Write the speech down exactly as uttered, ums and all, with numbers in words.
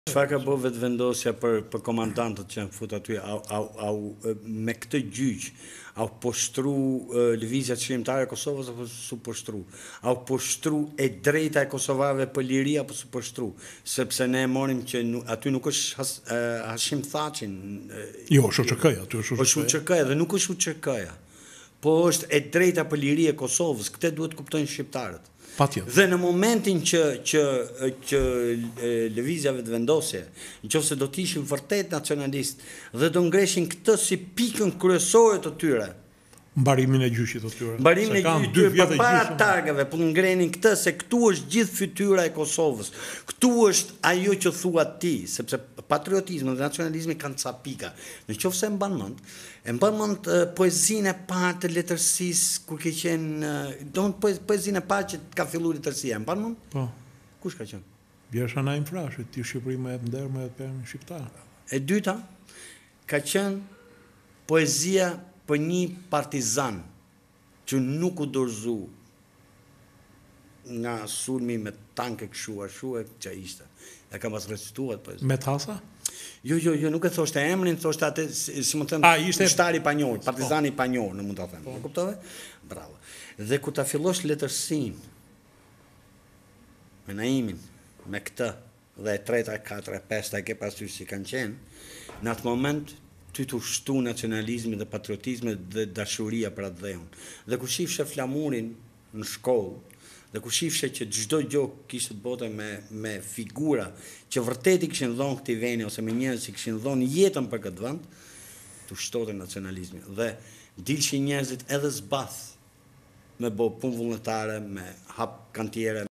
Çfarë ka bërë vetëvendosja për për komandantët që janë fut aty, au, au, au me këtë gjyq, au poshtru uh, lëvizja çlirimtare e Kosovës apo su poshtru? Au poshtru e drejta e kosovarëve për liri apo su poshtru? Sepse ne e morim që nu, aty nuk është has, uh, Hashim Thacin. Uh, jo, është U Ç K-ja, aty është U Ç K-ja dhe nuk është U Ç K-ja. Po është e drejta për liri e Kosovës, këtë duhet kuptojnë shqiptarët. Dhe në momentin që, që, që lëvizja vetëvendosje, nëse do të ishin vërtet nacionalist dhe do ngreshin këtë si pikën kryesore të tyre. Mbarimin e gjyqit të tyre. Mbarimin e gjyqit të tyre përpara targave, po ngrenin këtë se këtu është gjithë fytyra e Kosovës. Këtu është ajo që thua ti, sepse patriotizmi dhe nacionalizmi kanë ca pika. Në qoftë se mban mend, e mban mend uh, poezinë e parë të letërsisë kur ke qenë, uh, do të poezinë e parë që ka filluar letërsia, e mban mend? Po. Kush ka qenë? Bjersha Naim Frashi, ti Shqipëri më e nder, më e pemë shqiptar. E dyta ka qenë poezia për një partizan që nuk u dorëzu nga sulmi me tanke këshu ashu e që ishte. E kam pas recituar poezi. Me Tasa? Jo, jo, jo, nuk e thoshte emrin, thoshte atë, si më thënë, ushtari panjor, partizani panjor, në mund të them. Në kuptove? Bravo. Dhe ku ta fillosh letërsin, me Naimin, me këtë, dhe e treta, e katra, e pesta, e ke pasur si kanë qenë, në atë moment, ty të ushtu nacionalizmi dhe patriotizmi dhe dashuria për atë dheun. Dhe ku shifshe flamurin në shkollë, dhe ku shifshe që çdo gjë kishte të bote me, me figura që vërtet i kishin dhënë këtij veni, ose me njerëz që kishin dhënë jetën për këtë vend, të ushtote nacionalizmi. Dhe dilshin njerëzit edhe zbath me bo punë vullnetare, me hap kantiere,